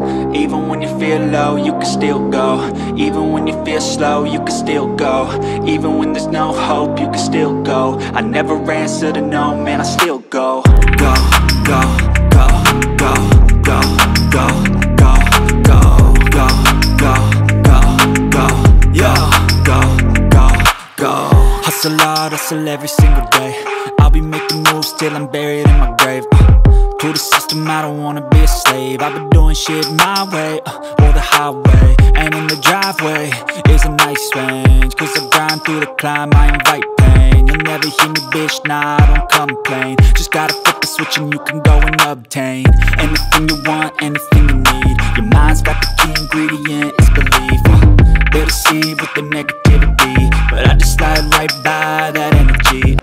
Even when you feel low, you can still go. Even when you feel slow, you can still go. Even when there's no hope, you can still go. I never answer to no, man, I still go. Go, go, go, go, go, go, go, go, go, go, go, go, yo, go, go, go. Hustle hard, hustle every single day. I'll be making moves till I'm buried in my grave. To the system, I don't wanna be a slave. I've been doing shit my way, or the highway. And in the driveway is a nice range. Cause I grind through the climb, I invite pain. You'll never hear me, bitch, nah, I don't complain. Just gotta flip the switch and you can go and obtain anything you want, anything you need. Your mind's got the key ingredient, it's belief. They'll deceive with the negativity, but I just slide right by that energy.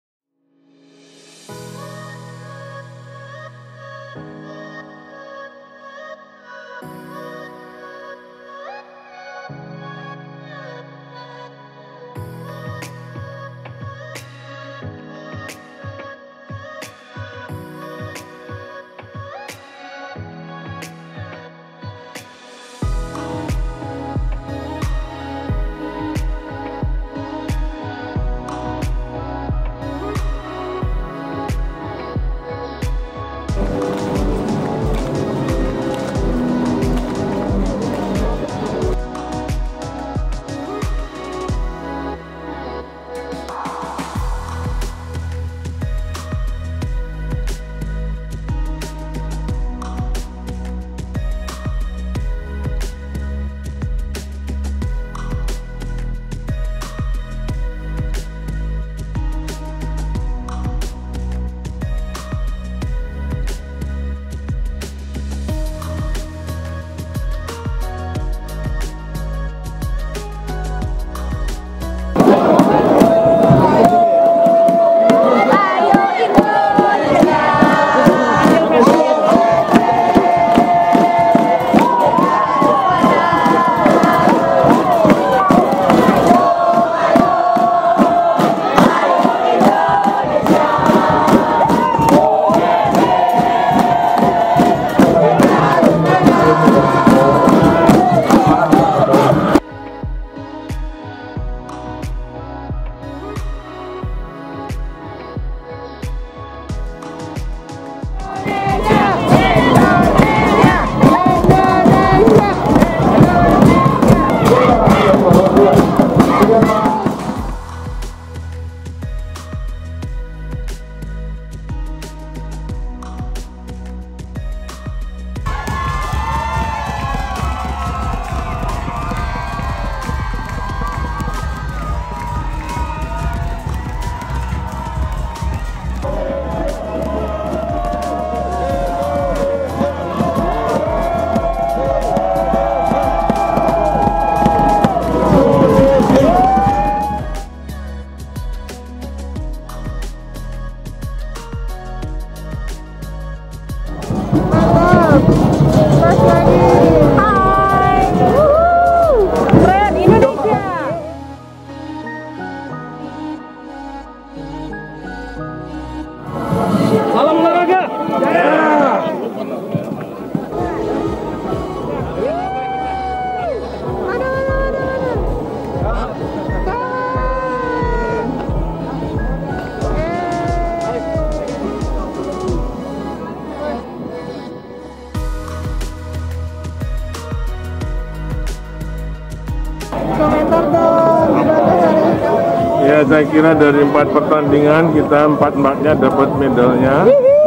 Komentar dong, gimana hari ini? Ya, saya kira dari 4 pertandingan kita 4-4-nya dapat medalnya,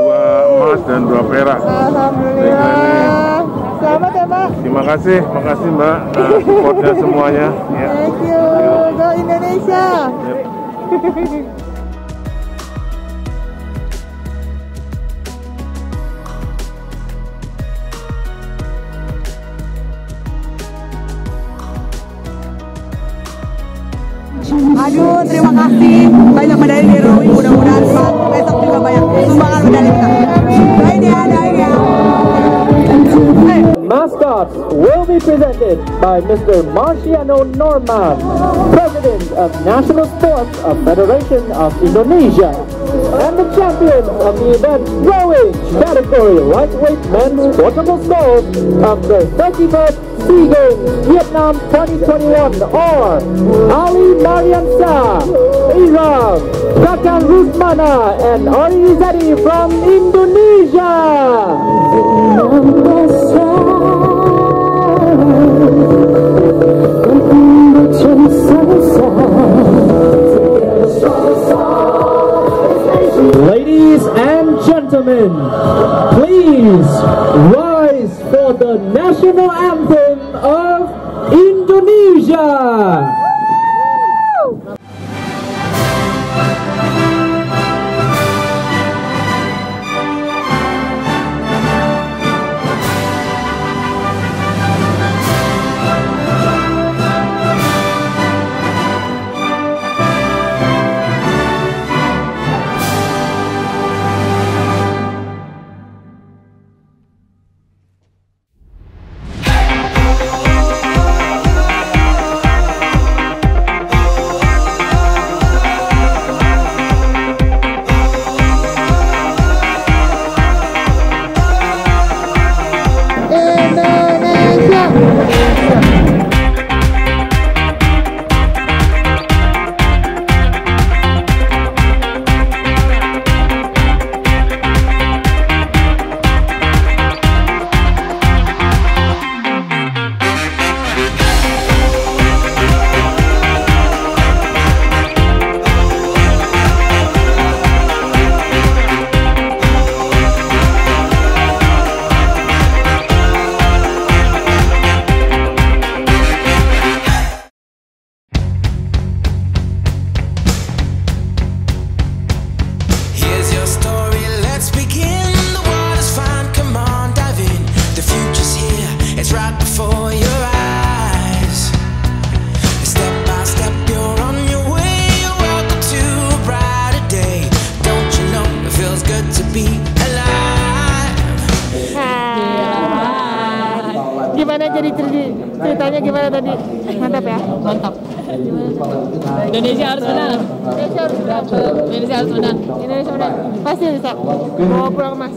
2 emas dan 2 perak. Alhamdulillah. Selamat ya, Mbak. Terima kasih Mbak, supportnya semuanya. Ya. Thank you. Go Indonesia. Yep. Aduh, terima kasih. Banyak medali di rowing. Mudah-mudahan besok juga banyak sumbangan medali kita. Doain ya. Mascots will be presented by Mr. Marciano Norman, President of National Sports of Federation of Indonesia. and the champion of the event rowing category lightweight men's portable sculls of the 31st SEA Games Vietnam 2021 are Ali Mariansa, Iram, Kakang Rusmana, and Ari Zadi from Indonesia. Ladies and gentlemen, please rise for the national anthem of Indonesia. Gimana jadi ceritanya gimana tadi? Mantap ya? Mantap. Indonesia harus menang. Indonesia harus menang. Indonesia harus menang. Indonesia menang. Pasti bisa. Mau pulang emas.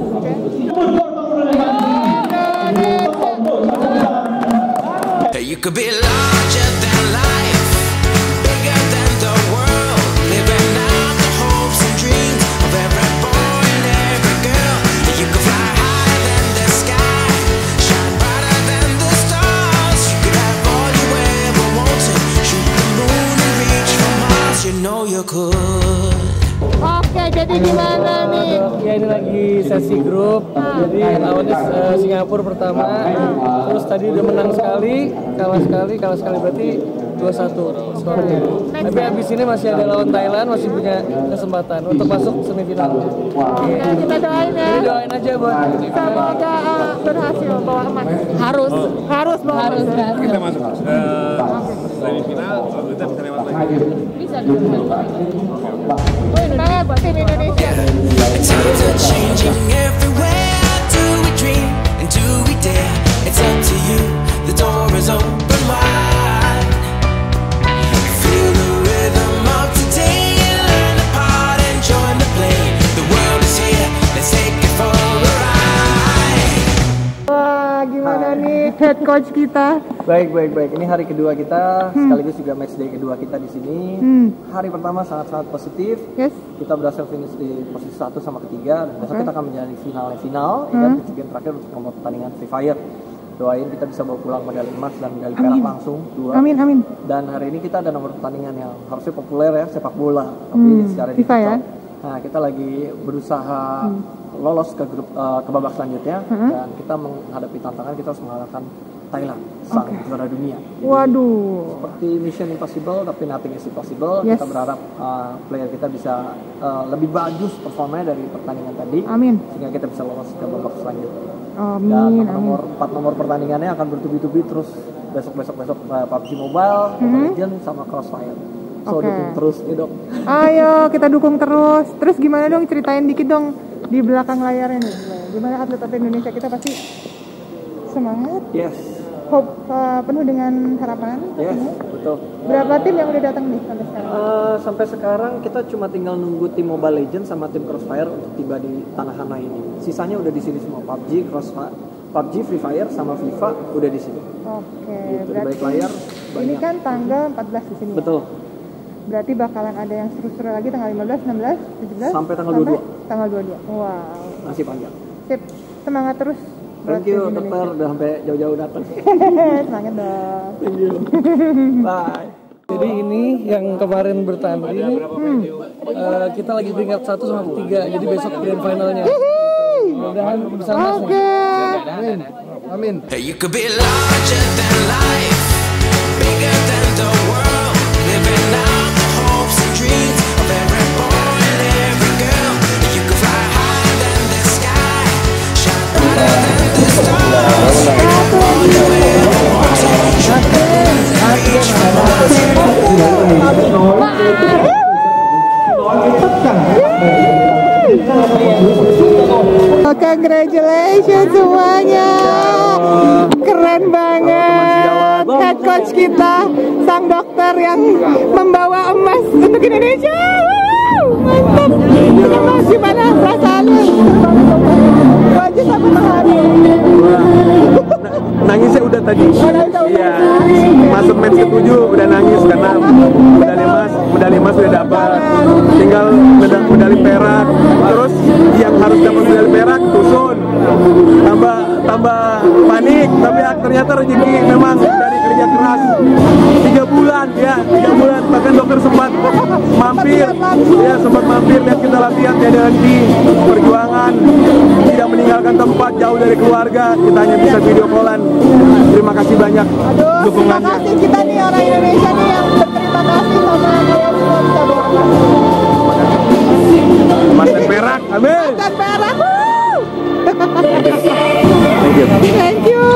You could be larger than life, bigger than the world, living out the hopes and dreams of every boy and every girl. You could fly higher than the sky, shine brighter than the stars. You could have all you ever wanted, shoot the moon and reach for Mars. You know you could. Oke, jadi gimana nih? Ya ini lagi sesi grup, jadi lawannya Singapura pertama, terus tadi udah menang sekali, kalah sekali berarti 2-1 skornya. Tapi abis ini masih ada lawan Thailand, masih punya kesempatan untuk masuk semifinal. Oke, kita doain ya. Jadi doain aja buat semoga berhasil bawa emas. Harus bawa emas. Kita masuk semifinal, kita bisa lewat lagi. Bisa. Semangat buat tim Indonesia. Times are changing everywhere. Do we dream and do we dare? It's up to you. The door is open wide. Feel the rhythm of today. Learn the part and join the play. The world is here. Let's take it for a ride. Wah, gimana nih head coach kita? Baik. Ini hari kedua kita, sekaligus juga match day kedua kita di sini. Hari pertama sangat positif. Yes. Kita berhasil finish di posisi 1 sama ketiga. Dan besok kita akan menjalani final, ya kan, game terakhir untuk nomor pertandingan Free Fire. Doain kita bisa bawa pulang medali emas dan medali perak langsung 2. Amin. Dan hari ini kita ada nomor pertandingan yang harusnya populer ya, sepak bola, tapi secara FIFA digital. ya? Nah, kita lagi berusaha lolos ke grup ke babak selanjutnya, dan kita menghadapi tantangan kita harus mengalahkan Thailand, sang juara dunia. Waduh. Seperti Mission Impossible, tapi nothing is impossible. Yes. Kita berharap player kita bisa lebih bagus performanya dari pertandingan tadi, sehingga kita bisa lolos ke babak selanjutnya. Dan empat nomor pertandingannya akan bertubi-tubi terus besok PUBG Mobile, Mobile Legends, sama Crossfire. So dukung terus nih dong. Ayo kita dukung terus. Terus gimana dong, ceritain dikit dong di belakang layarnya nih. Gimana atlet-atlet Indonesia kita pasti semangat. Yes. Hope penuh dengan harapan. Yes, betul. Betul. Berapa tim yang udah datang nih sampai sekarang? Sampai sekarang kita cuma tinggal nunggu tim Mobile Legends sama tim Crossfire untuk tiba di Tanah Hana ini. Sisanya udah di sini semua. PUBG, Crossfire, PUBG, Free Fire sama FIFA udah di sini. Oke, Gitu, berarti baik layar. ini kan tanggal 14 di sini. Betul. Berarti bakalan ada yang seru-seru lagi tanggal 15, 16, 17 sampai tanggal 22. Tanggal 22. Wow. Masih panjang. Sip. Semangat terus. Thank you, dokter udah sampai jauh-jauh datang. Semangat dong. Thank you. Bye. Jadi ini yang kemarin bertanding, kita lagi peringkat 1 sama 3, jadi besok grand finalnya. Mudah-mudahan bisa masuk. Amin. Amin. You could be larger than life, bigger than the world, living out the hopes and dreams of every boy and every girl. You could fly higher than the sky, shine brighter than the stars. Congratulations semuanya. Keren banget. Head coach kita, sang dokter yang membawa emas untuk Indonesia. Mantap. Senang, gimana perasaannya? Wajah sampai menghari. Nangisnya udah tadi. Iya. Masuk match ke-7 udah nangis karena medali emas udah dapat. Tinggal medali perak. Terus yang harus dapat medali perak tusun. Tambah panik, tapi ternyata rezeki memang dari kerja keras. 3 bulan ya, 3 bulan. Bahkan dokter sempat mampir lihat kita latihan, tidak henti perjuangan, tidak meninggalkan tempat, jauh dari keluarga. Kita hanya bisa video callan. Terima kasih banyak dukungannya. Terima kasih kita nih orang Indonesia nih yang berterima kasih sama kalian semua bisa bawa emas dan perak. Amin. Emas dan perak. Thank you. Thank you.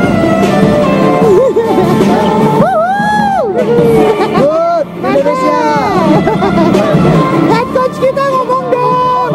Good Indonesia. Head coach kita ngomong dong.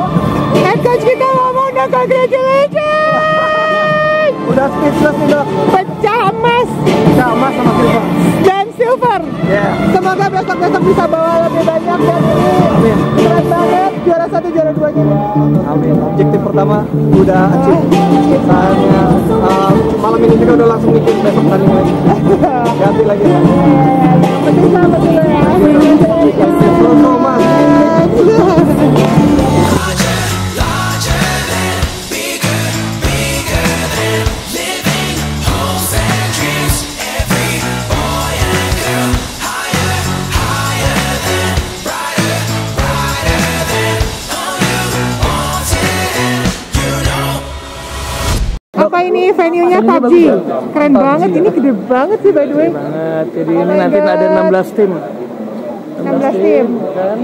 Congratulations. Udah speechless nih dok. Pecah emas Sama silver. dan silver. Yeah. Semoga besok-besok bisa bawa lebih banyak dan ini keren banget. Juara 1, juara 2-nya. Amin. Objektif pertama udah achieve. Soalnya malam ini juga udah langsung mikir besok tanding lagi. Ganti lagi. Penting sama dulu ya. Selamat Apa ini venue-nya PUBG? Keren banget, ini gede banget sih by the way. Banget. Jadi ini nanti ada 16 tim. 16 tim. Kan?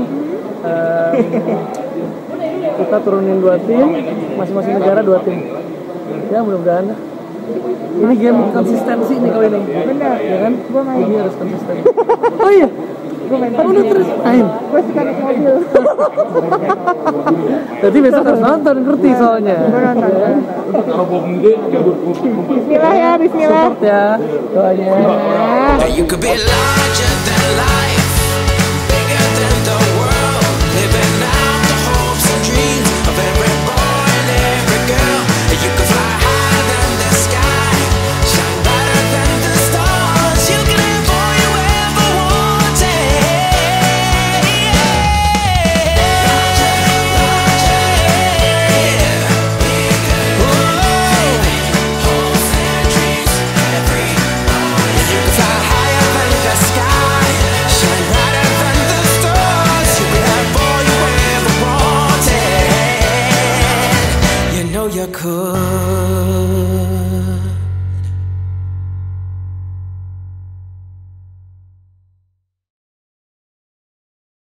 Kita turunin 2 tim, masing-masing negara 2 tim. Ya mudah-mudahan. Ini game konsistensi nih kali ini. Bener. Ya kan? Gua main. Jadi harus konsisten. Oh iya. Gue main Udah terus main. Gue suka naik mobil. Jadi besok harus nonton, ngerti soalnya. Gue nonton. Bismillah ya, bismillah. Support ya doanya. You could be larger than life, bigger than the world, living out the hopes and dreams of every boy and every girl. You could fly higher than the sky, shine brighter than the stars. You can have all you ever wanted. Hopes and dreams, every boy. You could fly higher than the sky, shine brighter than the stars. You can have all you ever wanted. You know you could.